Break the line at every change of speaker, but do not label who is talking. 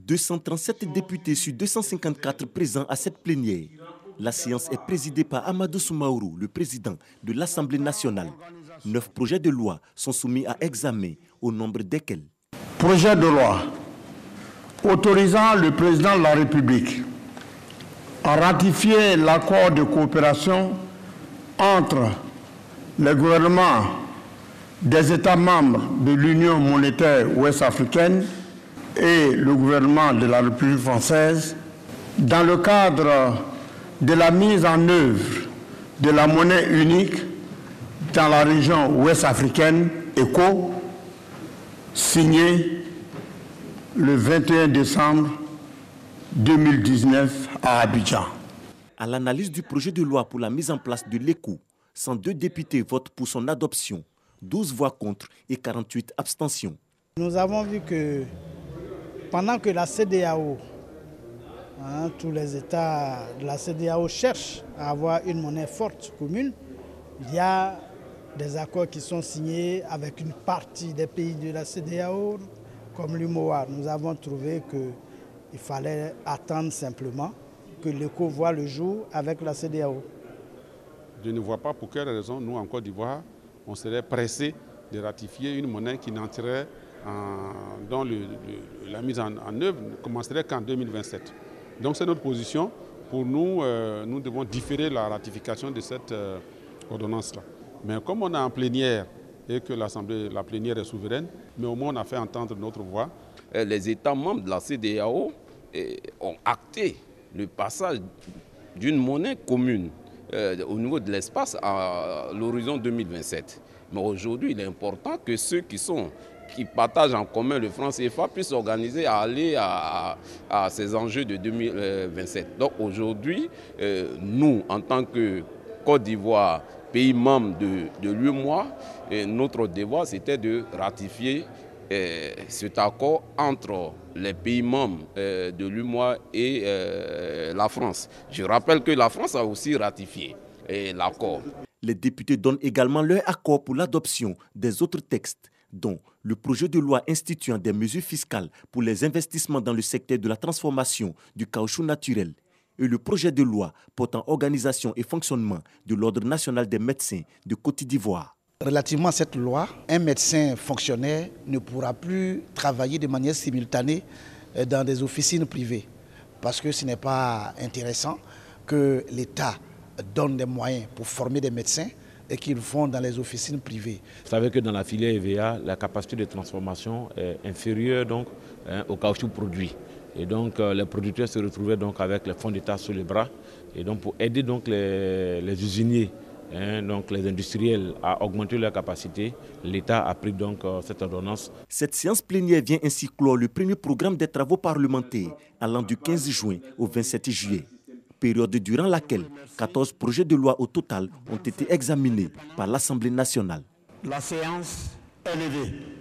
237 députés sur 254 présents à cette plénière. La séance est présidée par Amadou Soumaoro, le président de l'Assemblée nationale. 9 projets de loi sont soumis à examen, au nombre desquels:
projet de loi autorisant le président de la République à ratifier l'accord de coopération entre les gouvernements des États membres de l'Union monétaire ouest-africaine et le gouvernement de la République française dans le cadre de la mise en œuvre de la monnaie unique dans la région ouest-africaine, ECO, signé le 21 décembre 2019 à Abidjan.
À l'analyse du projet de loi pour la mise en place de l'ECO, 102 députés votent pour son adoption, 12 voix contre et 48 abstentions.
Nous avons vu que pendant que la CEDEAO, tous les États de la CEDEAO cherchent à avoir une monnaie forte commune, il y a des accords qui sont signés avec une partie des pays de la CEDEAO, comme l'UMOA. Nous avons trouvé qu'il fallait attendre simplement que l'ECO voit le jour avec la CEDEAO.
Je ne vois pas pour quelle raison, nous, en Côte d'Ivoire, on serait pressé de ratifier une monnaie qui n'entrerait dont la mise en œuvre ne commencerait qu'en 2027. Donc c'est notre position. Pour nous, nous devons différer la ratification de cette ordonnance-là. Mais comme on est en plénière et que la plénière est souveraine, mais au moins on a fait entendre notre voix.
Les États membres de la CEDEAO ont acté le passage d'une monnaie commune au niveau de l'espace à l'horizon 2027. Mais aujourd'hui, il est important que ceux qui partagent en commun le franc CFA puissent s'organiser à aller à ces enjeux de 2027. Donc aujourd'hui, nous, en tant que Côte d'Ivoire, pays membre de l'UEMOA, notre devoir c'était de ratifier cet accord entre les pays membres de l'UEMOA et la France. Je rappelle que la France a aussi ratifié l'accord.
Les députés donnent également leur accord pour l'adoption des autres textes, dont le projet de loi instituant des mesures fiscales pour les investissements dans le secteur de la transformation du caoutchouc naturel et le projet de loi portant organisation et fonctionnement de l'Ordre national des médecins de Côte d'Ivoire.
Relativement à cette loi, un médecin fonctionnaire ne pourra plus travailler de manière simultanée dans des officines privées parce que ce n'est pas intéressant que l'État donne des moyens pour former des médecins et qu'ils vont dans les officines privées.
Vous savez que dans la filière EVA, la capacité de transformation est inférieure donc, au caoutchouc produit. Et donc les producteurs se retrouvaient donc avec les fonds d'État sous les bras. Et donc pour aider donc les usiniers, donc les industriels à augmenter leur capacité, l'État a pris donc cette ordonnance.
Cette séance plénière vient ainsi clore le premier programme des travaux parlementaires allant du 15 juin au 27 juillet. Période durant laquelle 14 projets de loi au total ont été examinés par l'Assemblée nationale.
La séance est levée.